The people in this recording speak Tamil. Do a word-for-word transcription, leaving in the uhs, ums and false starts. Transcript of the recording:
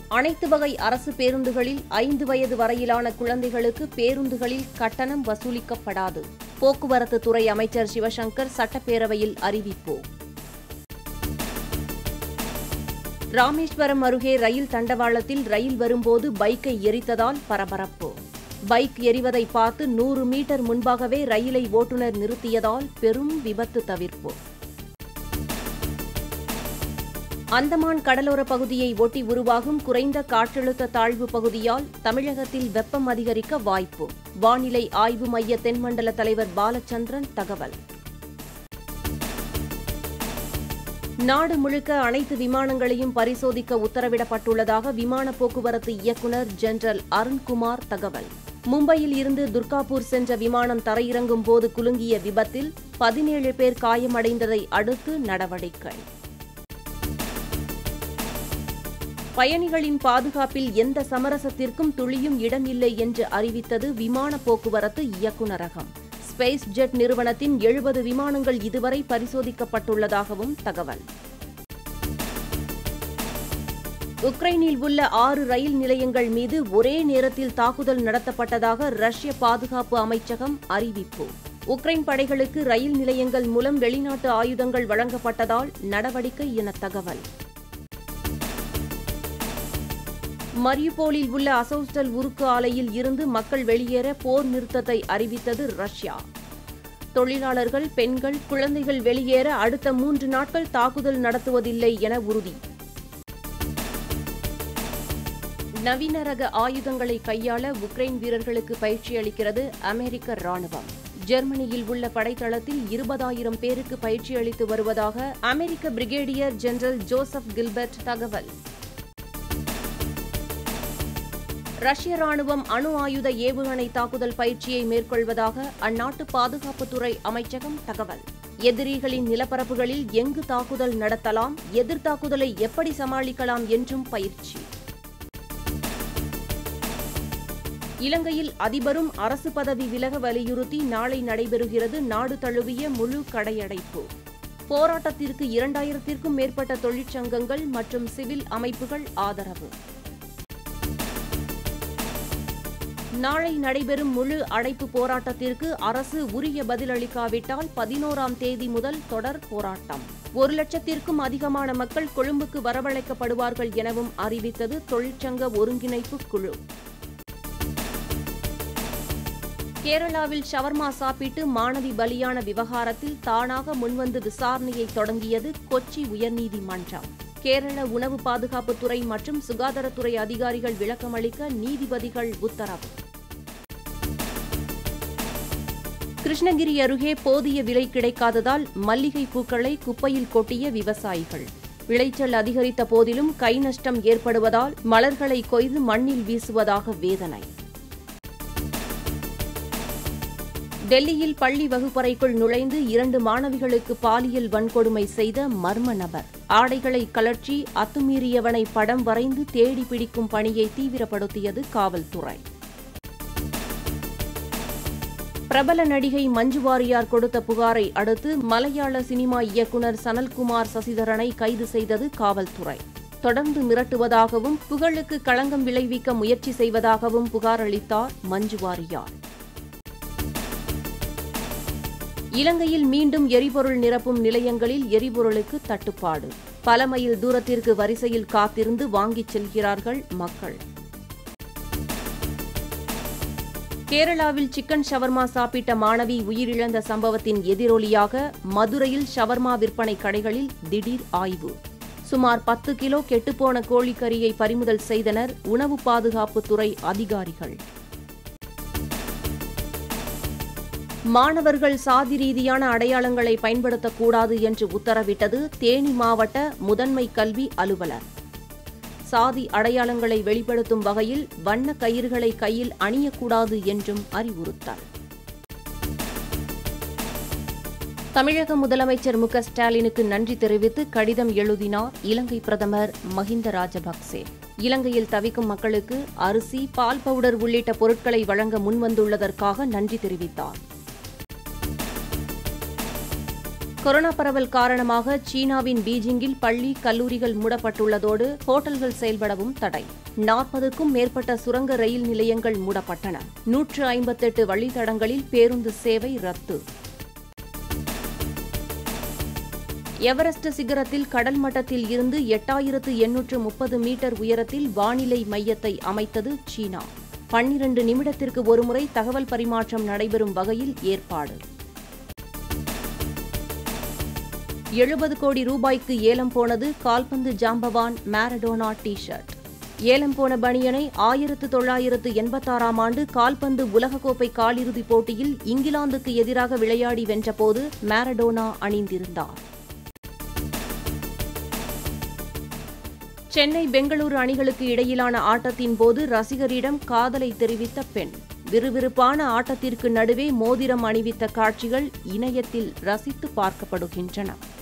அனைத்து வகை அரசு பேருந்துகளில் ஐந்து வயது வரையிலான குழந்தைகளுக்கு பேருந்துகளில் கட்டணம் வசூலிக்கப்படாது. போக்குவரத்து துறை அமைச்சர் சிவசங்கர் சட்டப்பேரவையில் அறிவிப்பு. ராமேஸ்வரம் அருகே ரயில் தண்டவாளத்தில் ரயில் வரும்போது பைக்கை எரித்ததால் பரபரப்பு. பைக் எரிவதை பார்த்து நூறு மீட்டர் முன்பாகவே ரயிலை ஓட்டுநர் நிறுத்தியதால் பெரும் விபத்து தவிர்ப்பு. அந்தமான் கடலோர பகுதியை ஒட்டி உருவாகும் குறைந்த காற்றழுத்த தாழ்வு பகுதியால் தமிழகத்தில் வெப்பம் அதிகரிக்க வாய்ப்பு. வானிலை ஆய்வு மைய தென்மண்டல தலைவர் பாலச்சந்திரன் தகவல். நாடு முழுக்க அனைத்து விமானங்களையும் பரிசோதிக்க உத்தரவிடப்பட்டுள்ளதாக விமான போக்குவரத்து இயக்குநர் ஜெனரல் அருண்குமார் தகவல். மும்பையில் இருந்து துர்காப்பூர் சென்ற விமானம் தரையிறங்கும் போது குலுங்கிய விபத்தில் பதினேழு பேர் காயமடைந்ததை அடுத்து நடவடிக்கை. பயணிகளின் பாதுகாப்பில் எந்த சமரசத்திற்கும் துளியும் இடமில்லை என்று அறிவித்தது விமான போக்குவரத்து இயக்குநரகம். ஸ்பைஸ் ஜெட் நிறுவனத்தின் எழுபது விமானங்கள் இதுவரை பரிசோதிக்கப்பட்டுள்ளதாகவும் தகவல். உக்ரைனில் உள்ள ஆறு ரயில் நிலையங்கள் மீது ஒரே நேரத்தில் தாக்குதல் நடத்தப்பட்டதாக ரஷ்ய பாதுகாப்பு அமைச்சகம் அறிவிப்பு. உக்ரைன் படைகளுக்கு ரயில் நிலையங்கள் மூலம் வெளிநாட்டு ஆயுதங்கள் வழங்கப்பட்டதால் நடவடிக்கை என தகவல். மரியுபோலில் உள்ள அசோஸ்டல் உருக்கு ஆலையில் இருந்து மக்கள் வெளியேற போர் நிறுத்தத்தை அறிவித்தது ரஷ்யா. தொழிலாளர்கள், பெண்கள், குழந்தைகள் வெளியேற அடுத்த மூன்று நாட்கள் தாக்குதல் நடத்துவதில்லை என உறுதி. நவீன ரக ஆயுதங்களை கையாள உக்ரைன் வீரர்களுக்கு பயிற்சி அளிக்கிறது அமெரிக்க ராணுவம். ஜெர்மனியில் உள்ள படைத்தளத்தில் இருபதாயிரம் பேருக்கு பயிற்சி அளித்து வருவதாக அமெரிக்க பிரிகேடியர் ஜெனரல் ஜோசப் கில்பர்ட் தகவல். ரஷ்ய ராணுவம் அணு ஆயுத ஏவுகணை தாக்குதல் பயிற்சியை மேற்கொள்வதாக அந்நாட்டு பாதுகாப்புத்துறை அமைச்சகம் தகவல். எதிரிகளின் நிலப்பரப்புகளில் எங்கு தாக்குதல் நடத்தலாம், எதிர்த்தாக்குதலை எப்படி சமாளிக்கலாம் என்றும் பயிற்சி. இலங்கையில் அதிபரும் அரசு பதவி விலக வலியுறுத்தி நாளை நடைபெறுகிறது நாடு தழுவிய முழு கடையடைப்பு. போராட்டத்திற்கு இரண்டாயிரத்திற்கும் மேற்பட்ட தொழிற்சங்கங்கள் மற்றும் சிவில் அமைப்புகள் ஆதரவு. நாளை நடைபெறும் முழு அடைப்பு போராட்டத்திற்கு அரசு உரிய பதிலளிக்காவிட்டால் பதினோராம் தேதி முதல் தொடர் போராட்டம். ஒரு லட்சத்திற்கும் அதிகமான மக்கள் கொழும்புக்கு வரவழைக்கப்படுவார்கள் எனவும் அறிவித்தது தொழிற்சங்க ஒருங்கிணைப்பு குழு. கேரளாவில் ஷவர்மா சாப்பிட்டு மாணவி பலியான விவகாரத்தில் தானாக முன்வந்து விசாரணையை தொடங்கியது கொச்சி உயர்நீதிமன்றம். கேரள உணவு பாதுகாப்புத்துறை மற்றும் சுகாதாரத்துறை அதிகாரிகள் விளக்கமளிக்க நீதிபதிகள் உத்தரவு. கிருஷ்ணகிரி அருகே போதிய விலை கிடைக்காததால் மல்லிகை பூக்களை குப்பையில் கொட்டிய விவசாயிகள். விளைச்சல் அதிகரித்த போதிலும் கை நஷ்டம் ஏற்படுவதால் மலர்களை கொய்து மண்ணில் வீசுவதாக வேதனை. டெல்லியில் பள்ளி வகுப்பறைக்குள் நுழைந்து இரண்டு மாணவிகளுக்கு பாலியல் வன்கொடுமை செய்த மர்ம நபர். ஆடைகளை கழற்றி அத்துமீறியவனை படம் வரைந்து தேடி பிடிக்கும் பணியை தீவிரப்படுத்தியது காவல்துறை. பிரபல நடிகை மஞ்சு வாரியார் கொடுத்த புகாரை அடுத்து மலையாள சினிமா இயக்குநர் சனல்குமார் சசிதரனை கைது செய்தது காவல்துறை. தொடர்ந்து மிரட்டுவதாகவும் புகழுக்கு களங்கம் விளைவிக்க முயற்சி செய்வதாகவும் புகார் அளித்தார் மஞ்சு வாரியார். இலங்கையில் மீண்டும் எரிபொருள் நிரப்பும் நிலையங்களில் எரிபொருளுக்கு தட்டுப்பாடு. பல மைல் தூரத்திற்கு வரிசையில் காத்திருந்து வாங்கிச் செல்கிறார்கள் மக்கள். கேரளாவில் சிக்கன் ஷவர்மா சாப்பிட்ட மாணவி உயிரிழந்த சம்பவத்தின் எதிரொலியாக மதுரையில் ஷவர்மா விற்பனை கடைகளில் திடீர் ஆய்வு. சுமார் பத்து கிலோ கெட்டுப்போன கோழிக்கறியை பறிமுதல் செய்தனர் உணவு பாதுகாப்புத்துறை அதிகாரிகள். மாணவர்கள் சாதி ரீதியான அடையாளங்களை பயன்படுத்தக்கூடாது என்று உத்தரவிட்டது தேனி மாவட்ட முதன்மை கல்வி அலுவலர். சாதி அடையாளங்களை வெளிப்படுத்தும் வகையில் வண்ண கயிறுகளை கையில் அணியக்கூடாது என்றும் அறிவுறுத்தல். தமிழக முதலமைச்சர் மு க ஸ்டாலினுக்கு நன்றி தெரிவித்து கடிதம் எழுதினார் இலங்கை பிரதமர் மஹிந்த ராஜபக்சே. இலங்கையில் தவிக்கும் மக்களுக்கு அரிசி, பால் பவுடர் உள்ளிட்ட பொருட்களை வழங்க முன்வந்துள்ளதற்காக நன்றி தெரிவித்தார். கொரோனா பரவல் காரணமாக சீனாவின் பீஜிங்கில் பள்ளி, கல்லூரிகள் மூடப்பட்டுள்ளதோடு ஹோட்டல்கள் செயல்படவும் தடை. நாற்பதுக்கும் மேற்பட்ட சுரங்க ரயில் நிலையங்கள் மூடப்பட்டன. நூற்று ஐம்பத்தெட்டு வழித்தடங்களில் பேருந்து சேவை ரத்து. எவரெஸ்ட் சிகரத்தில் கடல் மட்டத்தில் இருந்து எட்டாயிரத்து எண்ணூற்று முப்பது மீட்டர் உயரத்தில் வானிலை மையத்தை அமைத்தது சீனா. பன்னிரண்டு நிமிடத்திற்கு ஒருமுறை தகவல் பரிமாற்றம் நடைபெறும் வகையில் ஏற்பாடு. எழுபது கோடி ரூபாய்க்கு ஏலம் போனது கால்பந்து ஜாம்பவான் மாரடோனா டி ஷர்ட். ஏலம் போன பனியனை ஆயிரத்து தொள்ளாயிரத்து எண்பத்தாறாம் ஆண்டு கால்பந்து உலகக்கோப்பை காலிறுதிப் போட்டியில் இங்கிலாந்துக்கு எதிராக விளையாடி வென்றபோது மாரடோனா அணிந்திருந்தார். சென்னை, பெங்களூரு அணிகளுக்கு இடையிலான ஆட்டத்தின் போது ரசிகரிடம் காதலை தெரிவித்த பெண். விறுவிறுப்பான ஆட்டத்திற்கு நடுவே மோதிரம் அணிவித்த காட்சிகள் இணையத்தில் ரசித்து பார்க்கப்படுகின்றன.